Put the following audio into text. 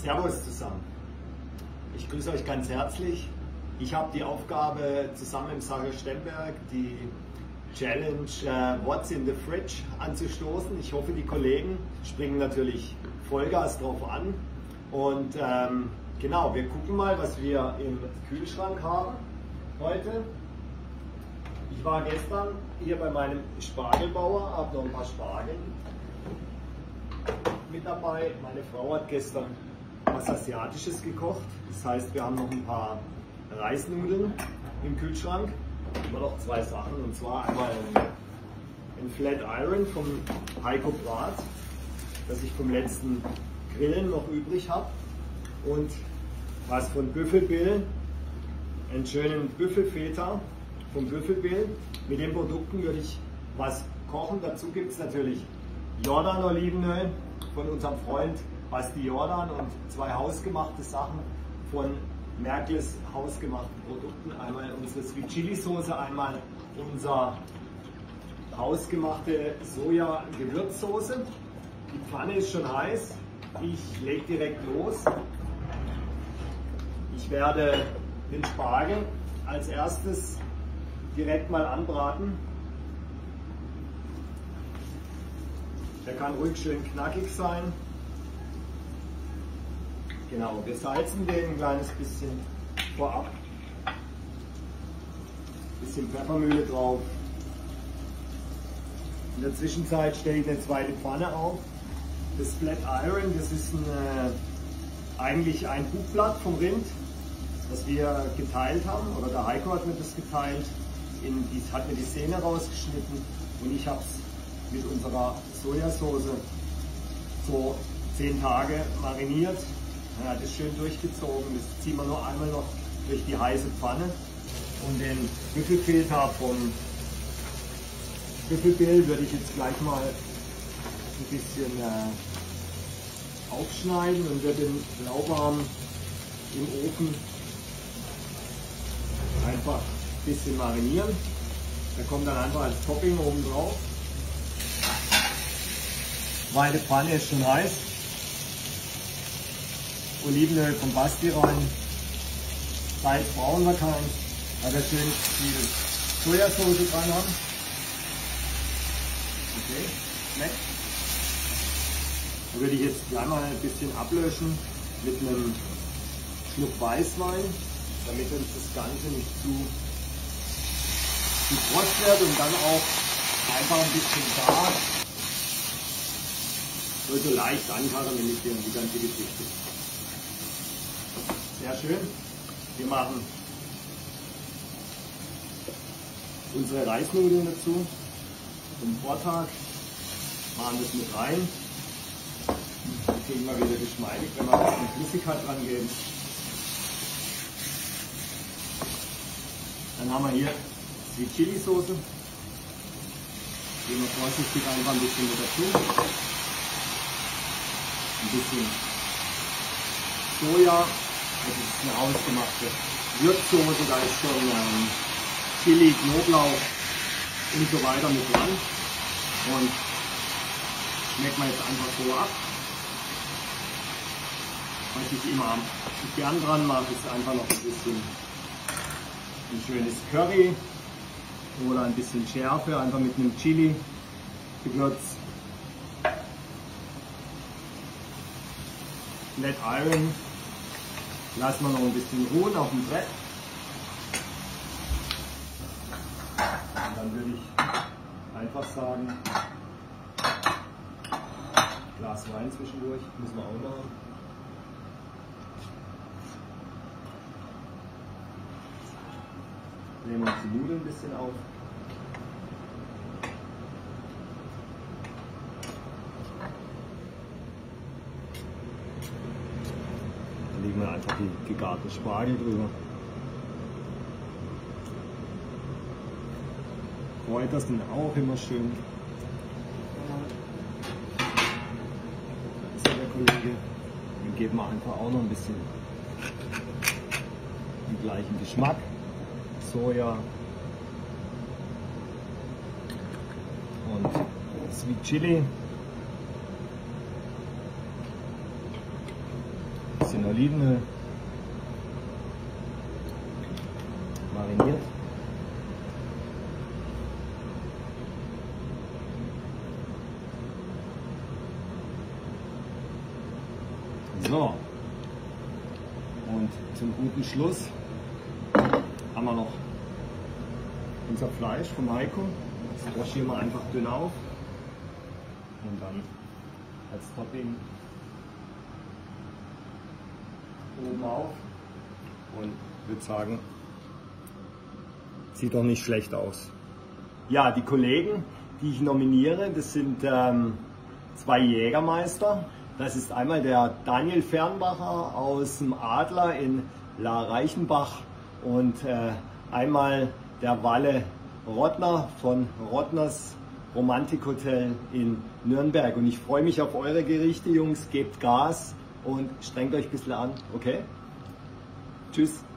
Servus zusammen. Ich grüße euch ganz herzlich. Ich habe die Aufgabe, zusammen mit Sascha Stemberg die Challenge What's in the Fridge anzustoßen. Ich hoffe, die Kollegen springen natürlich Vollgas drauf an. Und genau, wir gucken mal, was wir im Kühlschrank haben heute. Ich war gestern hier bei meinem Spargelbauer, habe noch ein paar Spargel mit dabei. Meine Frau hat gestern was Asiatisches gekocht. Das heißt, wir haben noch ein paar Reisnudeln im Kühlschrank. Immer noch zwei Sachen, und zwar einmal ein Flat Iron vom Heiko Brat, das ich vom letzten Grillen noch übrig habe, und was von Büffelbill, einen schönen Büffelfeta vom Büffelbill. Mit den Produkten würde ich was kochen. Dazu gibt es natürlich Jordan Olivenöl von unserem Freund Basti Jordan und zwei hausgemachte Sachen von Merkles hausgemachten Produkten. Einmal unsere Sweet Chili Soße, einmal unser hausgemachte Soja-Gewürzsoße. Die Pfanne ist schon heiß. Ich lege direkt los. Ich werde den Spargel als erstes direkt mal anbraten. Der kann ruhig schön knackig sein. Genau, wir salzen den ein kleines bisschen vorab. Bisschen Pfeffermühle drauf. In der Zwischenzeit stelle ich eine zweite Pfanne auf. Das Flat Iron, das ist eigentlich ein Buchblatt vom Rind, das wir geteilt haben, oder der Heiko hat mir das geteilt, hat mir die Sehne rausgeschnitten, und ich habe es mit unserer Sojasauce so 10 Tage mariniert. Er hat es schön durchgezogen. Das ziehen wir nur einmal noch durch die heiße Pfanne. Und den Büffelfeta vom Büffelbill würde ich jetzt gleich mal ein bisschen aufschneiden und würde den lauwarm im Ofen einfach ein bisschen marinieren. Der kommt dann einfach als Topping oben drauf. Zweite Pfanne ist schon heiß. Olivenöl vom Basti rein. Salz brauchen wir kein, weil wir schön viel Sojasauce dran haben. Okay, schmeckt. Da würde ich jetzt gleich mal ein bisschen ablöschen mit einem Schluck Weißwein, damit uns das Ganze nicht zu kross wird und dann auch einfach ein bisschen Gas. So leicht ankaramellisieren, die ganze Geschichte. Sehr schön. Wir machen unsere Reisnudeln dazu zum Vortag, machen das mit rein. Dann kriegen wir wieder geschmeidig, wenn wir ein bisschen Flüssigkeit dran geben. Dann haben wir hier die Chili Soße. Geben wir vorsichtig einfach ein bisschen mit dazu. Ein bisschen Soja, das ist eine hausgemachte Würzsoße, da ist schon Chili, Knoblauch und so weiter mit dran. Und schmeckt man jetzt einfach so ab. Was ich immer gern dran mache, ist einfach noch ein bisschen ein schönes Curry oder ein bisschen Schärfe, einfach mit einem Chili-Gewürz. Flat Iron lassen wir noch ein bisschen ruhen auf dem Brett. Und dann würde ich einfach sagen, Glas Wein zwischendurch, müssen wir auch machen. Nehmen wir uns die Nudeln ein bisschen auf. Dann legen wir einfach die gegarten Spargel drüber. Kräuter sind auch immer schön. Da ist ja der Kollege. Den geben wir einfach auch noch ein bisschen den gleichen Geschmack. Soja und Sweet Chili. bisschen Olivenöl, mariniert. So, und zum guten Schluss haben wir noch unser Fleisch vom Heiko. Das blanchieren wir einfach dünn auf und dann als Topping oben auf und würde sagen, sieht doch nicht schlecht aus. Ja, die Kollegen, die ich nominiere, das sind 2 Jägermeister. Das ist einmal der Daniel Fernbacher aus dem Adler in La Reichenbach und einmal der Walle Rottner von Rottners Romantikhotel in Nürnberg. Und ich freue mich auf eure Gerichte, Jungs. Gebt Gas und strengt euch ein bisschen an, okay? Tschüss.